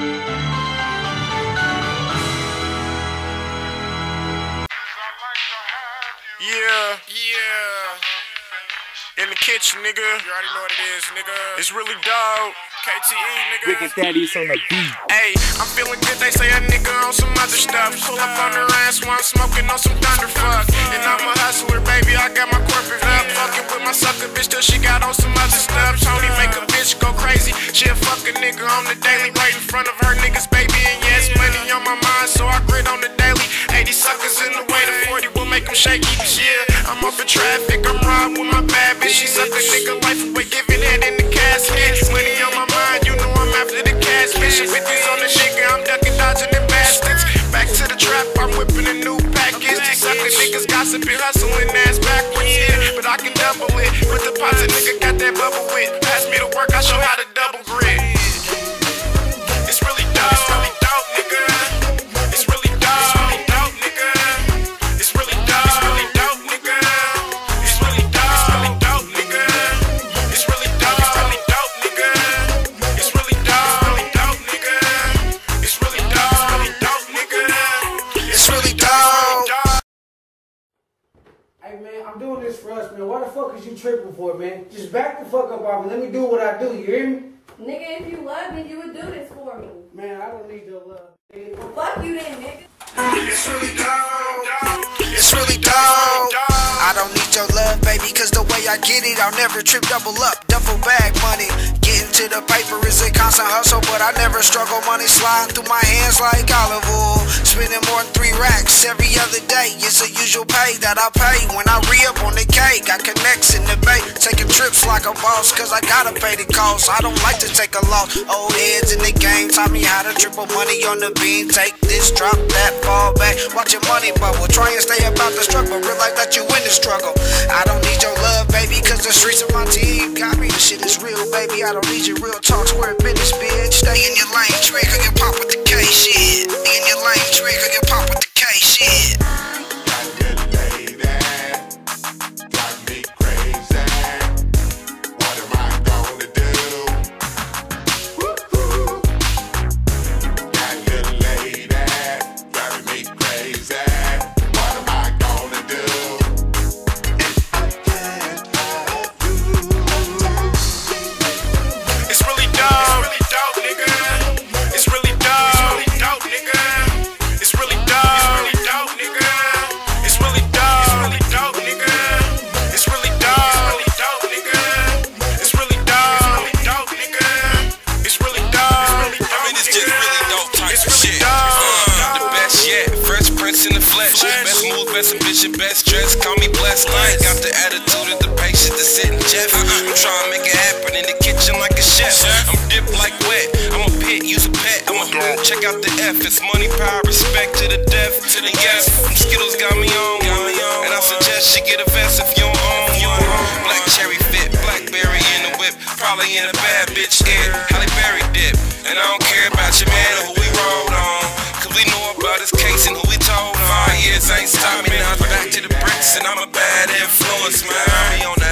In the kitchen, nigga. You already know what it is, nigga. It's really dog. KTE, nigga. Rick and Thaddeus on the beat. Hey, I'm feeling good. They say a nigga on some other stuff. Pull up on her ass while I'm smoking on some thunderfuck. And I'm a hustler, baby. I got my corporate up. Fucking with my sucker bitch till she got on some other stuff. Tony make a bitch go crazy. She'll fuck a nigga on the daily, right in front of her niggas, baby. And yes, money on my mind, so I grit on the daily. 80 suckers in the way, the 40 will make them shaky. Yeah, I'm up in traffic. I'm riding with my bad bitch. She suck a nigga life away, giving head in the casket. Money on my mind, you know I'm after the cash. Bitch, 50s on the nigga, I'm ducking, dodging them bastards. Back to the trap, I'm whipping a new package. These sucker niggas gossiping, hustling ass backwards, yeah. But I can double it. With the deposit, nigga got that bubble wit. Pass me the work, I show how to double grit. It's really dope. It's really dope, nigga. It's really dope, nigga. It's really dope, nigga. It's really dope, nigga. It's really dope, nigga. It's really dope, nigga. It's really dope, nigga. It's really dope. Hey man, I'm doing this for us, man. Why the fuck is you tripping for, man? Just back the fuck up off me. Let me do what I do, you hear me? Nigga, if you love me, you would do this for me. Man, I don't need your love. Well, fuck you then, nigga. It's really dope. It's really dope. I don't need your love, baby, cause the way I get it, I'll never trip double up, duffel bag money. Getting to the paper is a constant hustle, but I never struggle. Money sliding through my hands like olive oil. Spending more than 3 racks every other day. It's a usual pay that I pay when I re-up on the K. Got connects in the bay, taking trips like a boss, cause I gotta pay the cost. I don't like to take a loss. Old heads in the game taught me how to triple money on the beam. Take this, drop that, fall back. Watch your money bubble. Try and stay about the struggle. Realize that you in the struggle. I don't need your love, baby, cause the streets of my team got me. The shit is real, baby. I don't need your real talk. Square business, bitch. Stay in your lane, trick, or get pop with the K shit. Stay in your lane, trick, or get pop with the K shit. In the flesh, best move, best ambition, best dress. Call me blessed. I ain't got the attitude of the patience to sit and Jeff. I'm trying to make it happen in the kitchen like a chef. I'm dipped like wet. I'm a pit, use a pet. I'm a check out the F. It's money, power, respect to the death. To the yes, them Skittles got me on. And I suggest she get a vest if you don't own one. Black cherry fit, blackberry in the whip. Probably in a bad bitch ear. Halle Berry dip. And I don't care about your man or who we rolled on. Cause we know about his case and who we told on. 5 years ain't stopped me, now it's back to the bricks. And I'm a bad influence, man. I be on the